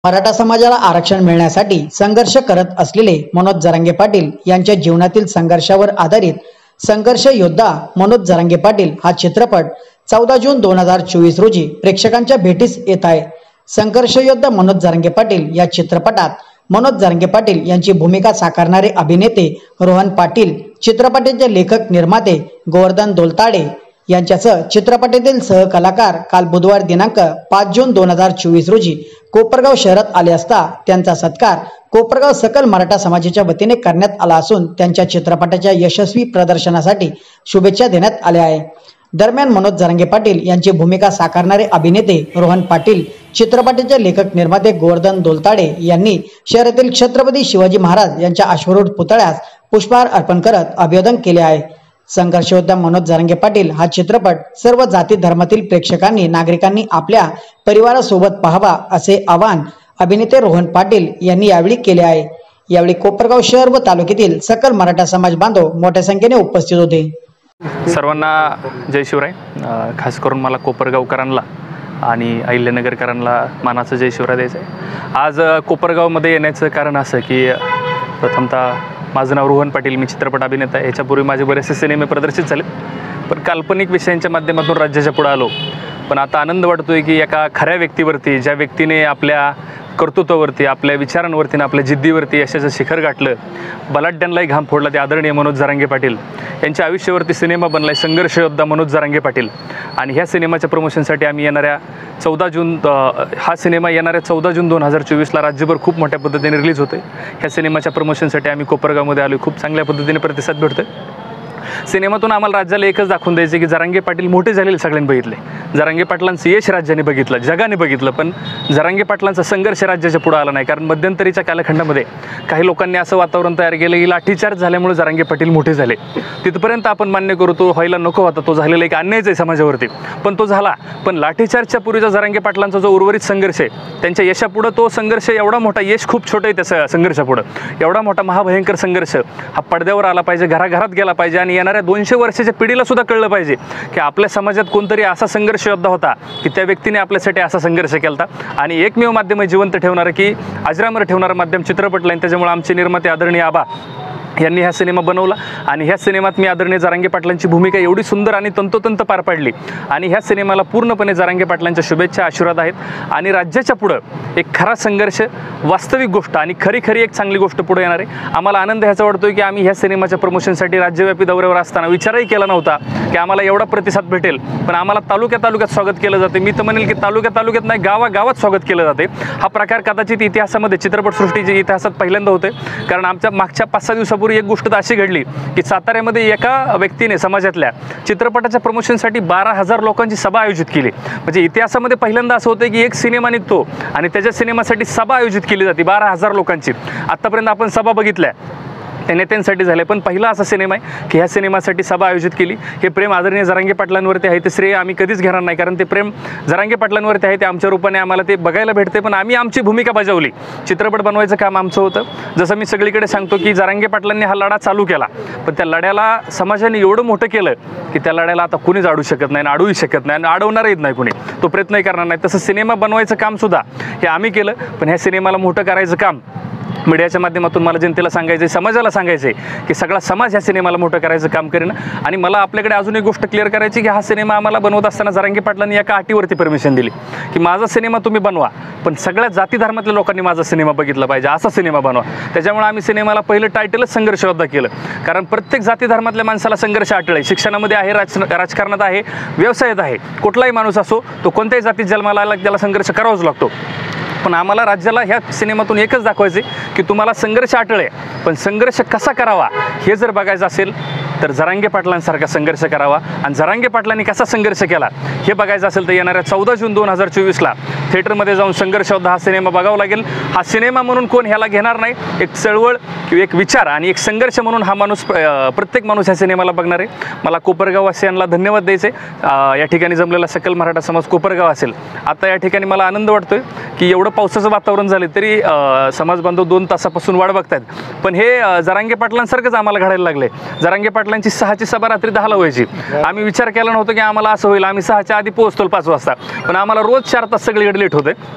मराठा समाजाला आरक्षण मिळण्यासाठी संघर्ष करत असलेले मनोज जरांगे पाटील यांच्या जीवनातील संघर्षावर आधारित संघर्ष योद्धा मनोज जरांगे पाटील हा चित्रपट 14 जून 2024 रोजी प्रेक्षकांच्या भेटीस येत आहे। संघर्ष योद्धा मनोज जरांगे पाटील या चित्रपटात मनोज जरांगे पाटील यांची भूमिका साकारणारे अभिनेते रोहन पाटील, चित्रपटाचे लेखक निर्माते गोवर्धन दोलताडे यांच्यासह चित्रपटातील सहकलाकार काल बुधवार दिनांक 5 जून 2024 रोजी कोपरगाव शहरात आले असता त्यांचा सत्कार कोपरगाव सकल मराठा समाजाच्या वतीने करण्यात आला असून त्यांच्या चित्रपटाच्या यशस्वी प्रदर्शनासाठी शुभेच्छा देण्यात आल्या आहे। दरम्यान मनोज जरांगे पाटील यांची भूमिका साकारणारे अभिनेते रोहन पाटील, चित्रपटाचे लेखक निर्माते गोवर्धन दोलताडे यांनी शहरातील छत्रपती शिवाजी महाराज यांच्या अश्वरूढ पुतळ्यास पुष्पहार अर्पण करत अभिवादन केले आहे। संघर्ष योद्धा मनोज जरांगे पाटील हा चित्रपट सर्व जाती धर्मातील प्रेक्षकांनी नागरिकांनी आपल्या परिवारासोबत पाहावा असे आवाहन अभिनेते रोहन पाटील यांनी यावेळी केले आहे। यावेळी कोपरगाव शहर व तालुक्यातील सकल मराठा समाज बांधव मोठ्या संख्येने उपस्थित होते। सर्वांना जय शिवराय। खास करून मला कोपरगावकरांना आणि अहिल्यानगरकरांना मानाचं जय शिवराय द्यायचं आहे। आज कोपरगावमध्ये येण्याचं कारण असं की प्रथमतः माझं नाव रोहन पाटील, मी चित्रपट अभिनेता आहे। याच्यापूर्वी माझे बरेचसे सिनेमे प्रदर्शित झालेत, पण काल्पनिक विषयांच्या माध्यमातून राज्याच्या पुढे आलो। पण आता आनंद वाटतोय की एका खऱ्या व्यक्तीवरती, ज्या व्यक्तीने आपल्या कर्तृत्वावरती, आपल्या विचारांवरती, आपल्या जिद्दीवरती यशाचं शिखर गाठलं, बलाढ्यांनाही घाम फोडला, ते आदरणीय मनोज जरांगे पाटील यांच्या आयुष्यावरती सिनेमा बनला आहे संघर्ष योद्धा मनोज जरांगे पाटील। आणि ह्या सिनेमाच्या प्रमोशनसाठी आम्ही येणाऱ्या 14 जून हा सिनेमा येणाऱ्या 14 जून 2024ला राज्यभर खूप मोठ्या पद्धतीने रिलीज होते। ह्या सिनेमाच्या प्रमोशनसाठी आम्ही कोपरगावमध्ये आलो, खूप चांगल्या पद्धतीने प्रतिसाद भेटतोय। सिनेमातून आम्हाला राज्याला एकच दाखवून द्यायचे की जरांगे पाटील मोठे झालेले सगळ्यांनी बघितले, जरांगे पाटलांचं यश राज्याने बघितलं, जगाने बघितलं, पण जरांगे पाटलांचा संघर्ष राज्याच्या पुढे आला नाही। कारण मध्यंतरीच्या कालखंडामध्ये काही लोकांनी असं वातावरण तयार केलं की लाठीचार्ज झाल्यामुळे जरांगे पाटील मोठे झाले। तिथपर्यंत आपण मान्य करू, तो व्हायला नको होता, तो झालेला एक अन्यायच आहे समाजावरती, पण तो झाला। पण लाठीचार्जच्या पूर्वीचा जरांगे पाटलांचा जो उर्वरित संघर्ष आहे, त्यांच्या यशापुढे तो संघर्ष एवढा मोठा, यश खूप छोटं आहे त्या संघर्षापुढे, एवढा मोठा महाभयंकर संघर्ष हा पडद्यावर आला पाहिजे, घराघरात गेला पाहिजे आणि येणाऱ्या 200 वर्षाच्या पिढीला सुद्धा कळलं पाहिजे की आपल्या समाजात कोणतरी असा संघर्ष योद्धा होता की त्या व्यक्तीने आपल्यासाठी असा संघर्ष केला। आणि एकमेव माध्यम जिवंत ठेवणारं की अजरामर ठेवणारं माध्यम चित्रपट लाईन, त्याच्यामुळे आमचे निर्माते आदरणीय आबा यांनी हा सिनेमा बनवला। आणि ह्या सिनेमात मी आदरणीय जरांगे पाटलांची भूमिका एवढी सुंदर आणि तंतोतंत पार पाडली। आणि ह्या सिनेमाला पूर्णपणे जरांगे पाटलांच्या शुभेच्छा, आशीर्वाद आहेत। आणि राज्याच्या पुढं एक खरा संघर्ष, वास्तविक गोष्ट आणि खरी एक चांगली गोष्ट पुढे येणार आहे। आम्हाला आनंद ह्याचा वाटतोय की आम्ही ह्या सिनेमाच्या प्रमोशनसाठी राज्यव्यापी दौऱ्यावर असताना विचारही केला नव्हता की आम्हाला एवढा प्रतिसाद भेटेल, पण आम्हाला तालुक्यात स्वागत केलं जाते। मी तर म्हणेल की तालुक्यात नाही, गावागावात स्वागत केलं जाते। हा प्रकार कदाचित इतिहासामध्ये, चित्रपटसृष्टीच्या इतिहासात पहिल्यांदा होते। कारण आमच्या मागच्या 5-6 दिवसापूर्वी एक गोष्ट अशी घडली की साताऱ्यामध्ये एका व्यक्तीने समाजातल्या चित्रपटाच्या प्रमोशनसाठी 12,000 लोकांची सभा आयोजित केली। म्हणजे इतिहासामध्ये पहिल्यांदा असं होतं की एक सिनेमा निघतो आणि त्याच्या सिनेमासाठी सभा आयोजित केली जाते 12,000 लोकांची। आतापर्यंत आपण सभा बघितल्या त्या नेत्यांसाठी झाले, पण पहिला असा सिनेमा आहे की ह्या सिनेमासाठी सभा आयोजित केली। हे प्रेम आदरणीय जरांगे पाटलांवरती आहे, ते श्रेय आम्ही कधीच घेणार नाही, कारण ते प्रेम जरांगे पाटलांवरती आहे, ते आमच्या रूपाने आम्हाला ते बघायला भेटते। पण आम्ही आमची भूमिका बजावली, चित्रपट बनवायचं काम आमचं होतं। जसं मी सगळीकडे सांगतो की जरांगे पाटलांनी हा लढा चालू केला, पण त्या लढ्याला समाजाने एवढं मोठं केलं की त्या लढ्याला आता कुणीच अडू शकत नाही, अडूही शकत नाही आणि अडवणारही नाही कुणी, तो प्रयत्नही करणार नाही। तसं सिनेमा बनवायचं काम सुद्धा हे आम्ही केलं, पण ह्या सिनेमाला मोठं करायचं काम मीडियाच्या माध्यमातून मला जनतेला सांगायचं आहे, समाजाला सांगायचं आहे की सगळा समाज ह्या सिनेमाला मोठं करायचं काम करेन। आणि मला आपल्याकडे अजून एक गोष्ट क्लिअर करायची की हा सिनेमा आम्हाला बनवत असताना जरांगे पाटलांनी एका अटीवरती परमिशन दिली की माझा सिनेमा तुम्ही बनवा, पण सगळ्या जाती धर्मातल्या लोकांनी माझा सिनेमा बघितला पाहिजे, असा सिनेमा बनवा। त्याच्यामुळे आम्ही सिनेमाला पहिलं टायटलच संघर्ष योद्धा केलं, कारण प्रत्येक जाती धर्मातल्या माणसाला संघर्ष अटळ आहे। शिक्षणामध्ये आहे, राजकारणात आहे, व्यवसायात आहे, कुठलाही माणूस असो तो कोणत्याही जातीत जन्माला आला त्याला संघर्ष करावाच लागतो। पण आम्हाला राज्याला ह्या सिनेमातून एकच दाखवायचे की तुम्हाला संघर्ष अटळ आहे, पण संघर्ष कसा करावा हे जर बघायचं असेल तर जरांगे पाटलांसारखा संघर्ष करावा। आणि जरांगे पाटलांनी कसा संघर्ष केला हे बघायचं असेल तर येणाऱ्या 14 जून 2024ला थिएटरमध्ये जाऊन संघर्ष योद्धा हा सिनेमा बघावा लागेल। हा सिनेमा म्हणून कोण ह्याला घेणार नाही, एक चळवळ किंवा एक विचार आणि एक संघर्ष म्हणून हा माणूस, प्रत्येक माणूस ह्या सिनेमाला बघणार आहे। मला कोपरगाववासियांना धन्यवाद द्यायचे। या ठिकाणी जमलेला सकल मराठा समाज कोपरगाव असेल। आता या ठिकाणी मला आनंद वाटतोय की एवढं पावसाचं वातावरण झालं तरी समाज बांधव 2 तासापासून वाट बघतायत, पण हे जरांगे पाटलांसारखंच आम्हाला घडायला लागले। जरांगे पाटलांची 6ची सभा रात्री 10ला व्हायची। आम्ही विचार केला नव्हता की आम्हाला असं होईल, आम्ही 6च्या आधी पोहोचतो 5 वाजता, पण आम्हाला रोज 4 तास सगळीकडे लेट होते।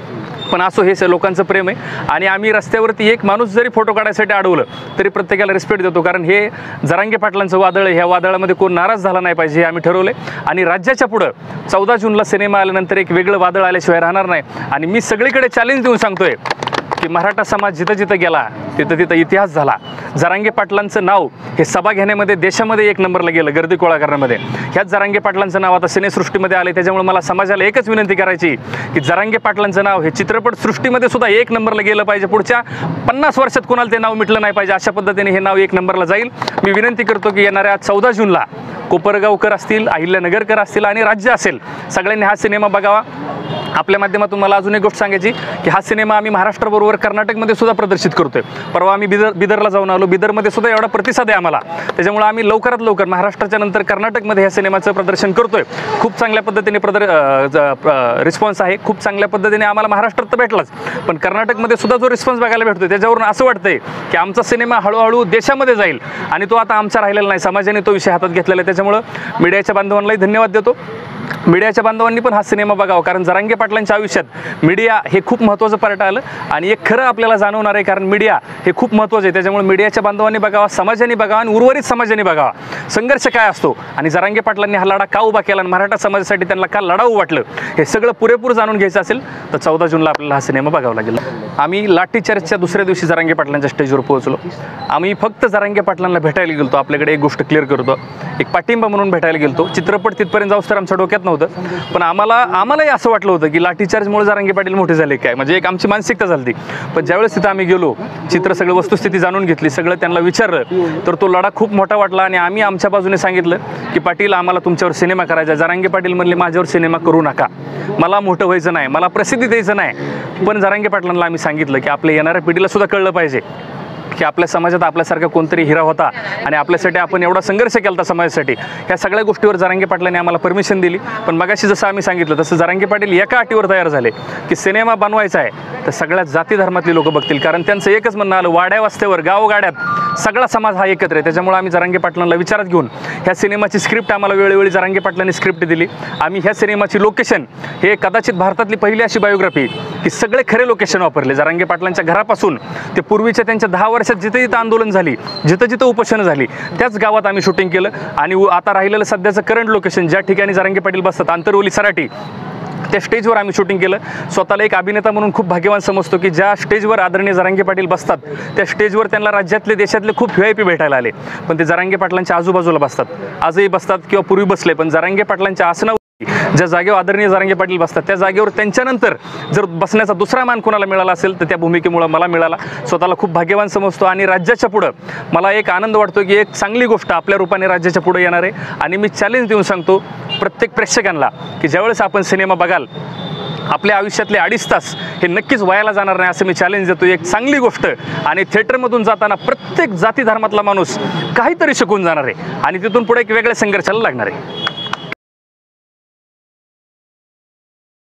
पण असो, हे लोकांचं प्रेम आहे आणि आम्ही रस्त्यावरती एक माणूस जरी फोटो काढायसाठी अडवलं तरी प्रत्येकाला रिस्पेक्ट देतो, कारण हे जरांगे पाटलांचं वादळ आहे. ह्या वादळामध्ये कोण नाराज झाला नाही पाहिजे हे आम्ही ठरवलं आहे. आणि राज्याच्या पुढं 14 जूनला सिनेमा आल्यानंतर एक वेगळं वादळ आल्याशिवाय राहणार नाही. आणि मी सगळीकडे चॅलेंज देऊन सांगतोय की मराठा समाज जिथं जिथं गेला तिथं इतिहास झाला. जरांगे पाटलांचं नाव हे सभा घेण्यामध्ये देशामध्ये 1 नंबरला गेलं, गर्दी गोळा करण्यामध्ये. ह्याच जरांगे पाटलांचं नाव आता सिनेसृष्टीमध्ये आले. त्याच्यामुळे मला समाजाला एकच विनंती करायची की जरांगे पाटलांचं नाव हे चित्रपटसृष्टीमध्ये सुद्धा 1 नंबरला गेलं पाहिजे. पुढच्या 50 वर्षात कोणाला ते नाव मिटलं नाही पाहिजे, अशा पद्धतीने हे नाव 1 नंबरला जाईल. मी विनंती करतो की येणाऱ्या 14 जूनला कोपरगावकर असतील, अहिल्यानगरकर असतील आणि राज्य असेल, सगळ्यांनी हा सिनेमा बघावा. आपल्या माध्यमातून मला अजून एक गोष्ट सांगायची की हा सिनेमा आम्ही महाराष्ट्राबरोबर कर्नाटकमध्ये सुद्धा प्रदर्शित करतोय. परवा आम्ही बिदरला जाऊन आलो. बिदरमध्ये सुद्धा एवढा प्रतिसाद आहे आम्हाला. त्याच्यामुळे आम्ही लवकरात लवकर महाराष्ट्राच्या नंतर कर्नाटकमध्ये ह्या सिनेमाचं प्रदर्शन करतोय. खूप चांगल्या पद्धतीने रिस्पॉन्स आहे. खूप चांगल्या पद्धतीने आम्हाला महाराष्ट्रात तर भेटलाच, पण कर्नाटकमध्ये सुद्धा जो रिस्पॉन्स बघायला भेटतोय त्याच्यावरून असं वाटतंय की आमचा सिनेमा हळूहळू देशामध्ये जाईल आणि तो आता आमचा राहिलेला नाही. समाजाने तो विषय हातात घेतलेला आहे. त्याच्यामुळं मीडियाच्या बांधवांनाही धन्यवाद देतो. मीडियाच्या बांधवांनी पण हा सिनेमा बघावा, कारण जरांगे पाटलांच्या आयुष्यात मीडिया हे खूप महत्त्वाचं पार्ट आलं आणि एक खरं आपल्याला जाणवणार आहे, कारण मीडिया हे खूप महत्त्वाचं आहे. त्याच्यामुळे मीडियाच्या बांधवांनी बघावा, समाजाने बघावा आणि उर्वरित समाजाने बघावा संघर्ष काय असतो आणि जरांगे पाटलांनी हा लढा का उभा केला आणि मराठा समाजासाठी त्यांना का लढावं वाटलं, हे सगळं पुरेपूर जाणून घ्यायचं असेल तर 14 जूनला आपल्याला हा सिनेमा बघावा लागेल. आम्ही लाठीचार्जच्या दुसऱ्या दिवशी जरांगे पाटलांच्या स्टेजवर पोहोचलो. आम्ही फक्त जरांगे पाटलांना भेटायला गेलो. आपल्याकडे एक गोष्ट क्लिअर करतो, एक पाठिंबा म्हणून भेटायला गेलो. चित्रपट तिथपर्यंत जाऊस तर आमच्या डोक्यात नव्हतं, पण आम्हालाही असं वाटलं होतं की लाठीचार्जमुळे जरांगे पाटील मोठे झाले काय, म्हणजे एक आमची मानसिकता झाली. पण ज्यावेळेस तिथं आम्ही गेलो, चित्र सगळं वस्तुस्थिती जाणून घेतली, सगळं त्यांना विचारलं, तर तो लढा खूप मोठा वाटला आणि आम्ही आमच्या बाजूने सांगितलं की पाटील आम्हाला तुमच्यावर सिनेमा करायचा. जरांगे पाटील म्हणले माझ्यावर सिनेमा करू नका, मला मोठं व्हायचं नाही, मला प्रसिद्धी द्यायचं नाही. पण जरांगे पाटलांना आम्ही सांगितलं की आपल्या येणाऱ्या पिढीला सुद्धा कळलं पाहिजे की आपल्या समाजात आपल्यासारखा कोणतरी हिरा होता आणि आपल्यासाठी आपण एवढा संघर्ष केला होता समाजासाठी. ह्या सगळ्या गोष्टीवर जरांगे पाटलांनी आम्हाला परमिशन दिली. पण मगाशी जसं आम्ही सांगितलं तसं जरांगे पाटील एका अटीवर तयार झाले की सिनेमा बनवायचा आहे तर सगळ्या जाती धर्मातली लोक बघतील, कारण त्यांचं एकच म्हणणं आलं, वाड्या वस्त्यावर गावगाड्यात सगळा समाज हा एकत्र आहे. त्याच्यामुळे आम्ही जरांगे पाटलांना विचारात घेऊन ह्या सिनेमाची स्क्रिप्ट आम्हाला वेळोवेळी जरांगे पाटलांनी स्क्रिप्ट दिली. आम्ही ह्या सिनेमाची लोकेशन हे कदाचित भारतातली पहिली अशी बायोग्राफी की सगळे खरे लोकेशन वापरले. जरांगे पाटलांच्या घरापासून ते पूर्वीच्या त्यांच्या 10 वर्षात जिथे जिथं आंदोलन झाली, जिथं जिथं उपोषणं झाली त्याच गावात आम्ही शूटिंग केलं. आणि आता राहिलेलं सध्याचं करंट लोकेशन ज्या ठिकाणी जरांगे पाटील बसतात, आंतरवली सराटी, त्या स्टेजवर आम्ही शूटिंग केलं. स्वतःला एक अभिनेता म्हणून खूप भाग्यवान समजतो की ज्या स्टेजवर आदरणीय जरांगे पाटील बसतात त्या स्टेजवर त्यांना राज्यातले देशातले खूप VIP भेटायला आले, पण ते जरांगे पाटलांच्या आजूबाजूला बसतात, आजही बसतात किंवा पूर्वी बसले. पण जरांगे पाटलांच्या आसनावर ज्या जागेवर आदरणीय जरांगे पाटील बसतात त्या जागेवर त्यांच्यानंतर जर बसण्याचा दुसरा मान कोणाला मिळाला असेल तर त्या भूमिकेमुळे मला मिळाला. स्वतःला खूप भाग्यवान समजतो आणि राज्याच्या पुढं मला एक आनंद वाटतो की एक चांगली गोष्ट आपल्या रूपाने राज्याच्या पुढे येणार आहे. आणि मी चॅलेंज देऊन सांगतो प्रत्येक प्रेक्षकांना की ज्यावेळेस आपण सिनेमा बघाल आपल्या आयुष्यातले 2.5 तास हे नक्कीच वायाला जाणार नाही असं मी चॅलेंज देतो. एक चांगली गोष्ट आणि थिएटरमधून जाताना प्रत्येक जाती धर्मातला माणूस काहीतरी शिकून जाणार आहे आणि तिथून पुढे एक वेगळ्या संघर्षाला लागणार आहे.